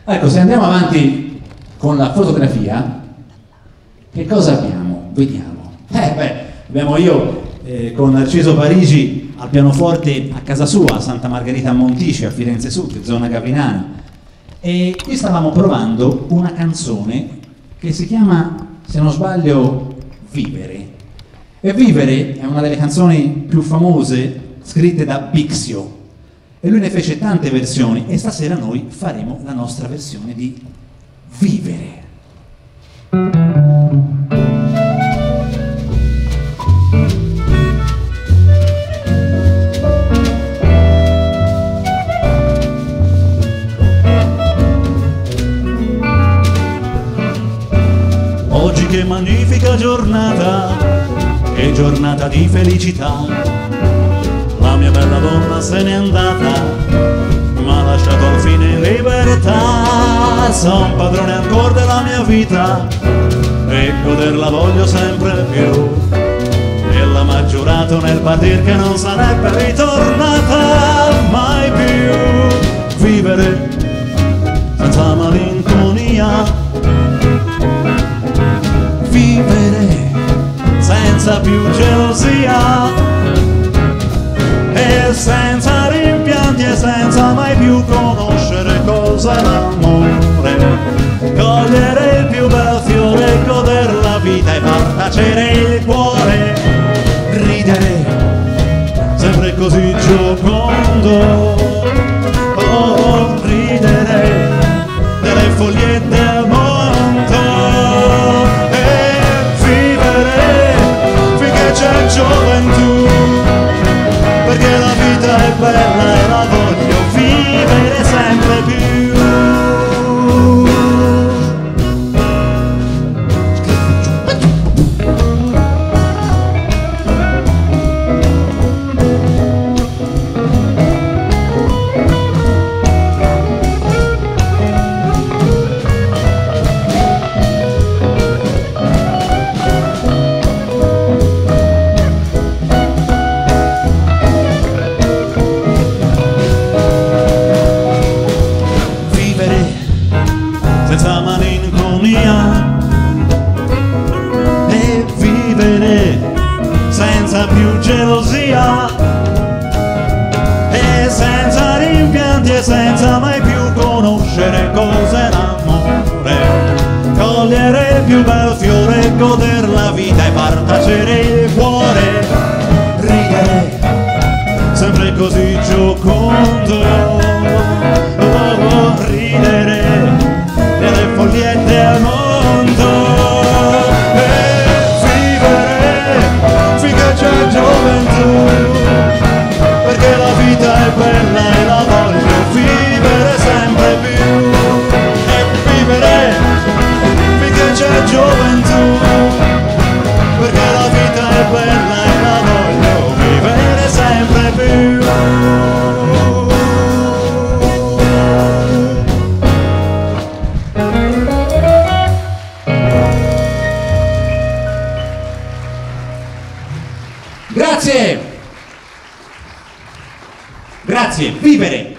Ecco, se andiamo avanti con la fotografia, che cosa abbiamo? Vediamo. Abbiamo io con Narciso Parigi al pianoforte a casa sua, a Santa Margherita a Montici, a Firenze Sud, zona Gavinana. E qui stavamo provando una canzone che si chiama, se non sbaglio, Vivere. E Vivere è una delle canzoni più famose scritte da Bixio. E lui ne fece tante versioni e stasera noi faremo la nostra versione di Vivere. Oggi che magnifica giornata, che giornata di felicità. La mia bella donna se n'è andata, m'ha lasciato al fine in libertà. Son padrone ancora della mia vita e goderla voglio sempre più. Ella m'ha giurato nel patir che non sarebbe ritornata mai più. Vivere senza malinconia, vivere senza più gelosia, e senza rimpianti e senza mai più conoscere cos'è l'amore. Cogliere il più bel fiore e goder la vita e far tacere il cuore. Ridere sempre così giocondo, oh, ridere delle fogliette al mondo. E vivere finché c'è gioventù, perché la vita è bella e la voglio vivere sempre più. Senza malinconia e vivere senza più gelosia, e senza rimpianti e senza mai più conoscere cos'è l'amore. Cogliere il più bel fiore e goder la vita e far tacere il cuore. Ridere sempre così giocondo, oh, ridere delle fogliette al mondo. E vivere finché c'è gioventù, perché la vita è bella e la voglio vivere sempre più. E vivere finché c'è gioventù, perché la vita è bella e la voglio vivere sempre più. Grazie! Grazie, Vivere!